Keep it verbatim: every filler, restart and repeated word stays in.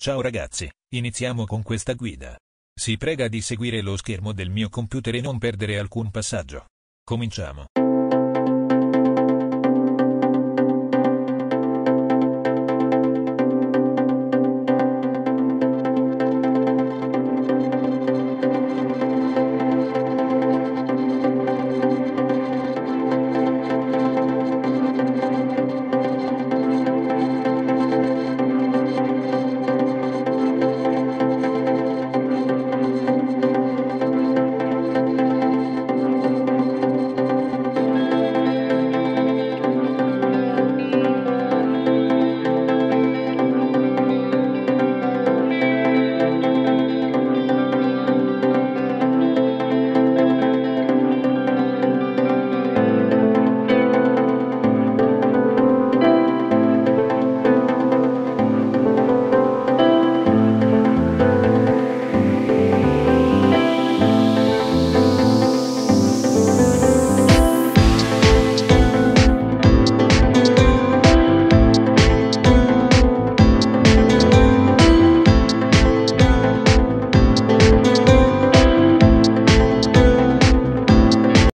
Ciao ragazzi, iniziamo con questa guida. Si prega di seguire lo schermo del mio computer e non perdere alcun passaggio. Cominciamo.